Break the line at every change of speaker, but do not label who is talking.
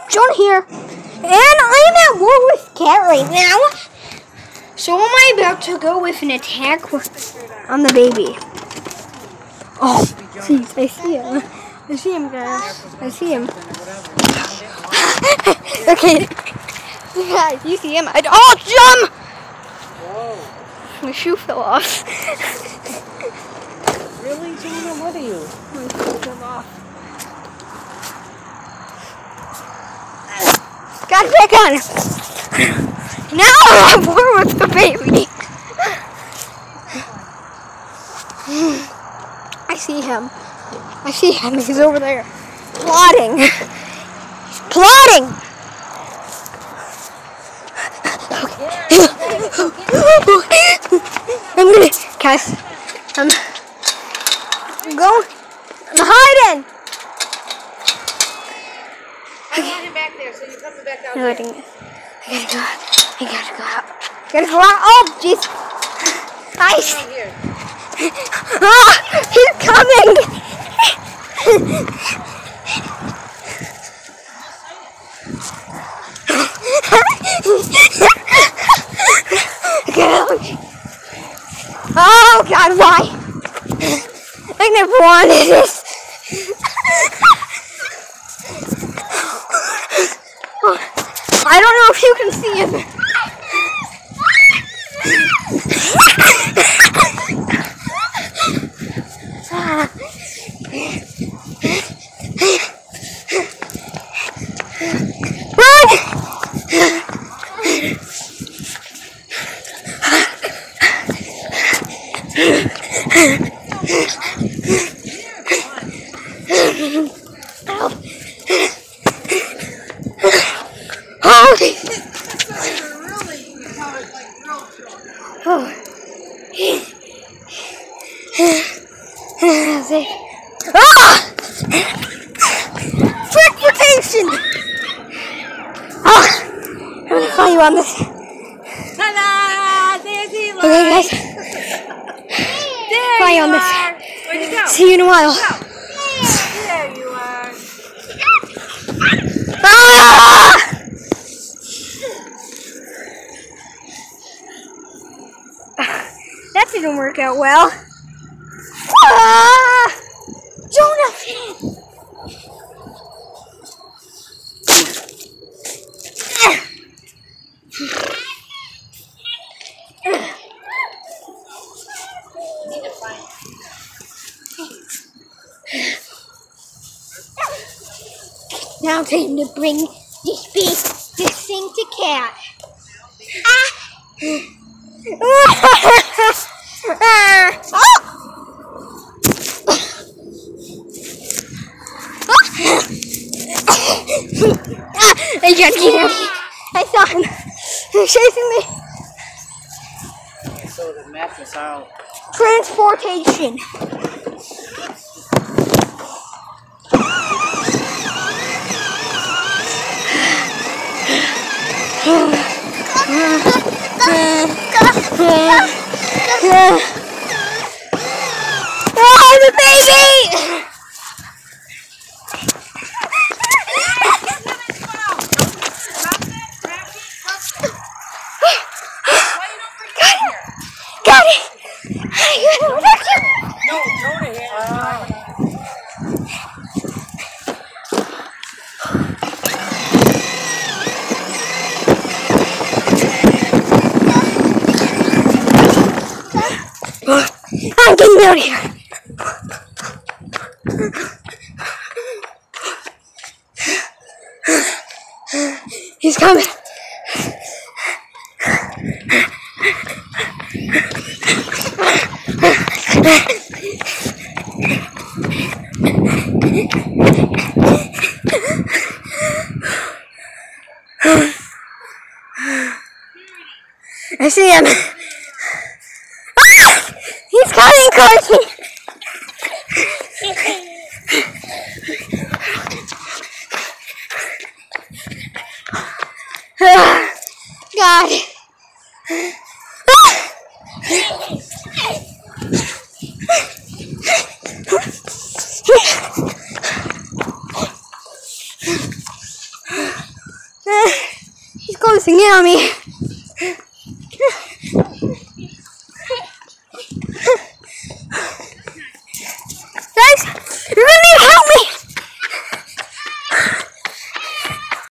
Jonah here, and I'm at war with Cat right now. So am I about to go with an attack on the baby? Oh, jeez, I see him. I see him, guys. I see him. Okay, guys, you see him? Oh, jump! Whoa. My shoe fell off.
Really, Jonah? What are you?
My shoe fell off. Got it back on. Now I'm at war with the baby. I see him. I see him. He's over there. Plotting. He's plotting. I'm gonna, guys. I'm going. I'm hiding.
I want him back there, so you come back down
I
there.
gotta go out. Gotta go out. Oh, jeez. Ice. Ah, he's coming. Oh God, why? I never wanted this. I don't know if you can see him. Transportation! I'm gonna follow you on this.
Ta-da! There's Eli!
Okay, guys.
There
Follow you
you
on this.
are! Where'd you go?
See you in a while.
There you are!
Ah! That didn't work out well. Ah! Jonah! Now time to bring this thing to Cat. I can't get him. I saw him. He's chasing me.
So the map is out.
Transportation. Oh, the baby! Got it! I got it!
No, Jonah here.
I'm getting out of here. He's coming. I see him. Ah! He's coming towards me. God. Ah! Sing it on me. Guys, you're gonna need to help me.